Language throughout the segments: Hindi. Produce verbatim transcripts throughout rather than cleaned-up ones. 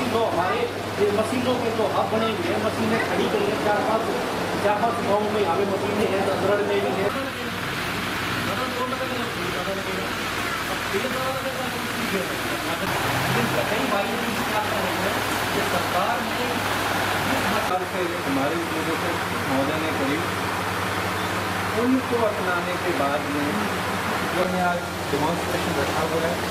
तो हमारे मशीनों के तो हब बने हुए हैं, मशीनें खड़ी करी हैं, चार पाँच चार पाँच गाँव में यहाँ पे मशीनें हैं, दरड़ में भी है। कई भाई सरकार ने हमारे महोदय ने करीब उनको अपनाने के बाद में जो हमने आज डेमोन्स्ट्रेशन रखा हुआ है,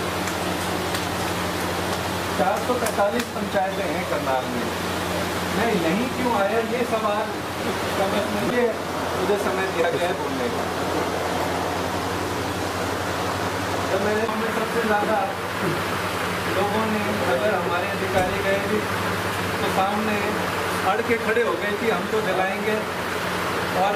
चार सौ पैंतालीस पंचायतें हैं करनाल में। मैं यहीं क्यों आया ये सवाल मुझे मुझे समय दिया गया है बोलने का। तो मैंने हमें सबसे ज़्यादा लोगों ने अगर हमारे अधिकारी गए भी तो सामने अड़ के खड़े हो गए कि हम तो जलाएंगे, और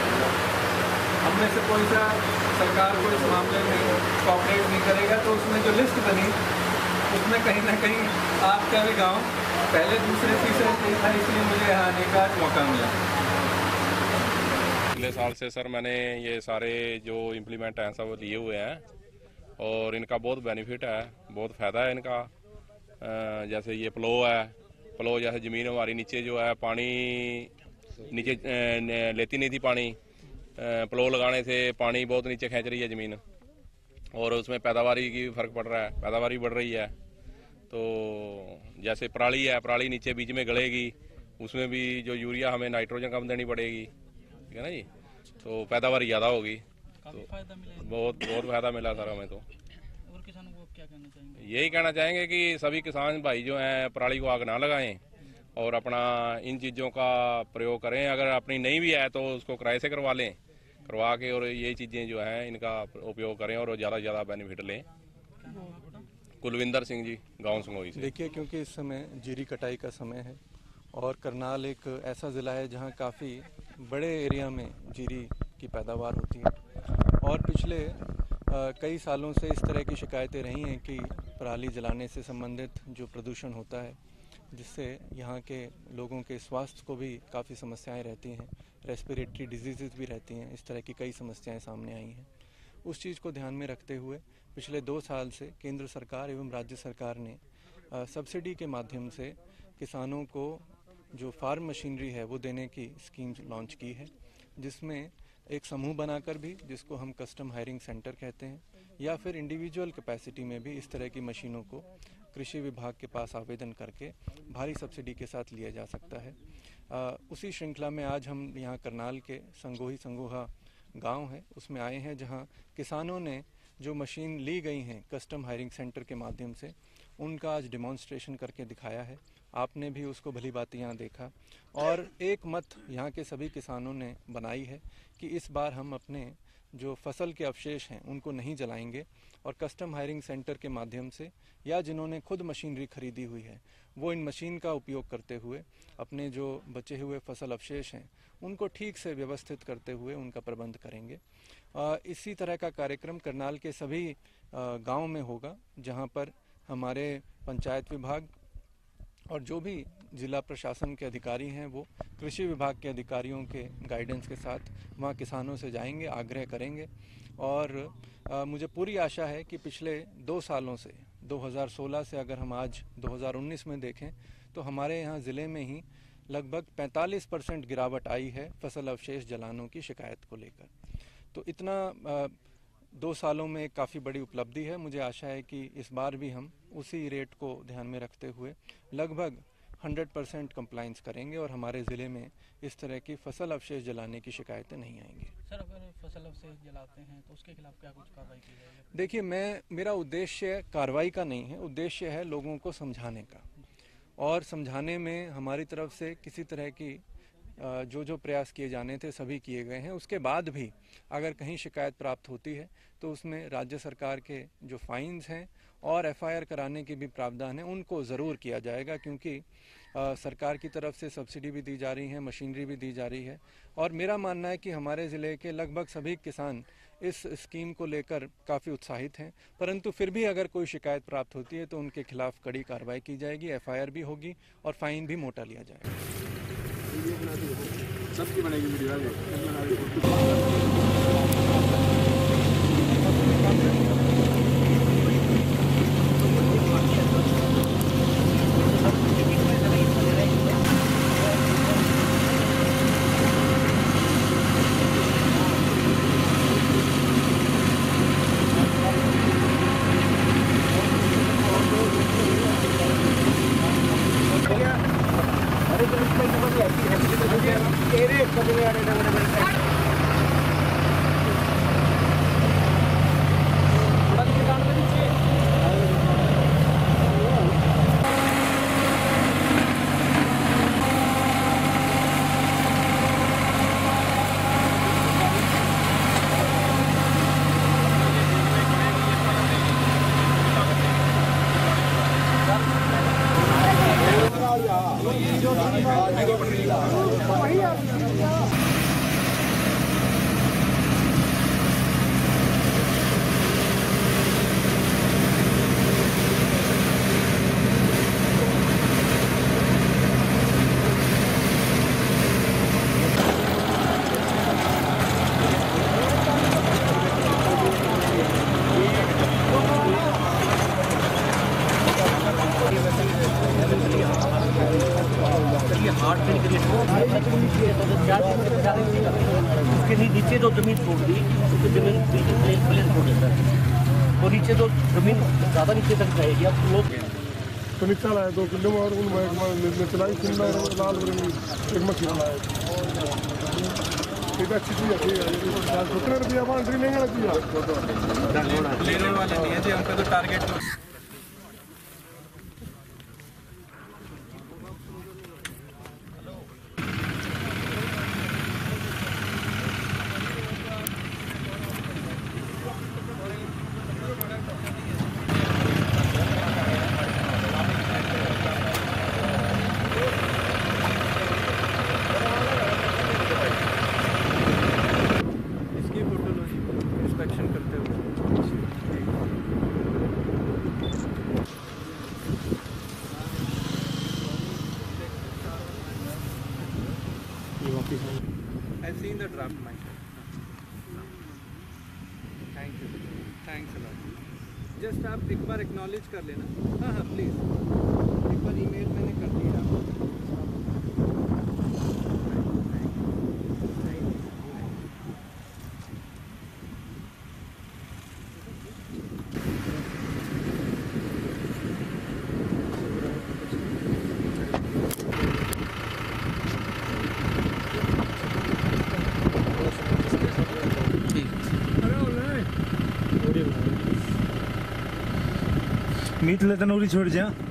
हमने से कोई सा सरकार को इस मामले में कोऑपरेट नहीं करेगा। तो उसमें जो लिस्ट बनी उसमें कहीं ना कहीं आपका भी गांव पहले दूसरे तीसरे पे था, इसलिए मुझे यहाँ आने का मौका मिला। पिछले साल से सर मैंने ये सारे जो इम्प्लीमेंट हैं सब लिए हुए हैं और इनका बहुत बेनिफिट है, बहुत फ़ायदा है इनका। जैसे ये प्लो है, प्लो जैसे ज़मीन हमारी नीचे जो है पानी नीचे लेती नहीं थी पानी, प्लो लगाने से पानी बहुत नीचे खींच रही है ज़मीन, और उसमें पैदावारी की फ़र्क पड़ रहा है, पैदावारी बढ़ रही है। तो जैसे पराली है, पराली नीचे बीच में गलेगी, उसमें भी जो यूरिया हमें नाइट्रोजन कम देनी पड़ेगी, ठीक है ना जी, तो पैदावारी ज़्यादा होगी। तो बहुत बहुत फ़ायदा मिला सर हमें। तो और किसानों को क्या कहना चाहेंगे? यही कहना चाहेंगे कि सभी किसान भाई जो हैं पराली को आग ना लगाएं और अपना इन चीज़ों का प्रयोग करें। अगर अपनी नहीं भी है तो उसको किराए से करवा लें, करवा के और ये चीज़ें जो हैं इनका उपयोग करें और ज़्यादा से ज़्यादा बेनिफिट लें। कुलविंदर सिंह जी, गाँव संगोई से। देखिए, क्योंकि इस समय जीरी कटाई का समय है और करनाल एक ऐसा ज़िला है जहाँ काफ़ी बड़े एरिया में जीरी की पैदावार होती है, और पिछले आ, कई सालों से इस तरह की शिकायतें रही हैं कि पराली जलाने से संबंधित जो प्रदूषण होता है, जिससे यहाँ के लोगों के स्वास्थ्य को भी काफ़ी समस्याएं रहती हैं, रेस्पिरेटरी डिजीज़ भी रहती हैं, इस तरह की कई समस्याएं सामने आई हैं। उस चीज़ को ध्यान में रखते हुए पिछले दो साल से केंद्र सरकार एवं राज्य सरकार ने आ, सब्सिडी के माध्यम से किसानों को जो फार्म मशीनरी है वो देने की स्कीम लॉन्च की है, जिसमें एक समूह बनाकर भी, जिसको हम कस्टम हायरिंग सेंटर कहते हैं, या फिर इंडिविजुअल कैपेसिटी में भी इस तरह की मशीनों को कृषि विभाग के पास आवेदन करके भारी सब्सिडी के साथ लिया जा सकता है। आ, उसी श्रृंखला में आज हम यहाँ करनाल के संगोही संगोहा गांव है उसमें आए हैं, जहां किसानों ने जो मशीन ली गई हैं कस्टम हायरिंग सेंटर के माध्यम से, उनका आज डिमॉन्स्ट्रेशन करके दिखाया है। आपने भी उसको भली भांति यहाँ देखा, और एक मत यहाँ के सभी किसानों ने बनाई है कि इस बार हम अपने जो फसल के अवशेष हैं उनको नहीं जलाएंगे, और कस्टम हायरिंग सेंटर के माध्यम से या जिन्होंने खुद मशीनरी खरीदी हुई है वो इन मशीन का उपयोग करते हुए अपने जो बचे हुए फसल अवशेष हैं उनको ठीक से व्यवस्थित करते हुए उनका प्रबंध करेंगे। आ, इसी तरह का कार्यक्रम करनाल के सभी गाँव में होगा, जहाँ पर हमारे पंचायत विभाग और जो भी जिला प्रशासन के अधिकारी हैं वो कृषि विभाग के अधिकारियों के गाइडेंस के साथ वहाँ किसानों से जाएंगे, आग्रह करेंगे। और आ, मुझे पूरी आशा है कि पिछले दो सालों से दो हज़ार सोलह से अगर हम आज दो हज़ार उन्नीस में देखें तो हमारे यहाँ ज़िले में ही लगभग पैंतालीस परसेंट गिरावट आई है फसल अवशेष जलानों की शिकायत को लेकर। तो इतना आ, दो सालों में काफ़ी बड़ी उपलब्धि है। मुझे आशा है कि इस बार भी हम उसी रेट को ध्यान में रखते हुए लगभग सौ परसेंट कंप्लाइंस करेंगे और हमारे ज़िले में इस तरह की फसल अवशेष जलाने की शिकायतें नहीं आएंगी। सर, अगर फसल अवशेष जलाते हैं तो उसके खिलाफ क्या कुछ कार्रवाई की जाएगी? देखिए, मैं मेरा उद्देश्य कार्रवाई का नहीं है, उद्देश्य है लोगों को समझाने का, और समझाने में हमारी तरफ से किसी तरह की जो जो प्रयास किए जाने थे सभी किए गए हैं। उसके बाद भी अगर कहीं शिकायत प्राप्त होती है तो उसमें राज्य सरकार के जो फाइन्स हैं और एफ आई आर कराने के भी प्रावधान हैं, उनको ज़रूर किया जाएगा, क्योंकि आ, सरकार की तरफ से सब्सिडी भी दी जा रही है, मशीनरी भी दी जा रही है, और मेरा मानना है कि हमारे ज़िले के लगभग सभी किसान इस स्कीम को लेकर काफ़ी उत्साहित हैं। परंतु फिर भी अगर कोई शिकायत प्राप्त होती है तो उनके खिलाफ कड़ी कार्रवाई की जाएगी, एफ आई आर भी होगी और फाइन भी मोटा लिया जाएगा। सबकी बनेगी वीडियो आगे। उसके नीचे जो जमीन छोड़ दी उसकी जमीन प्लेन प्लेन छोड़ देता है और नीचे जो जमीन ज़्यादा नीचे तक जाएगी अब लोग तो नीचा लाया दो किलो और उन में चलाई सिंदा और लाल बनी एक मछली लाया ठीक है अच्छी चीज़ है कितने रुपया बाउंड्री नहीं लगती है लेने वाले नहीं है जी, हमका तो टारगेट इंस्पेक्शन करते हुए I've seen the draft myself. Thank you. Thanks a lot. Just आप एक बार एक्नॉलेज कर लेना. हाँ हाँ प्लीज़. एक बार ईमेल मैंने कर दिया आपको. मीट ले तनूरी छोड़ जा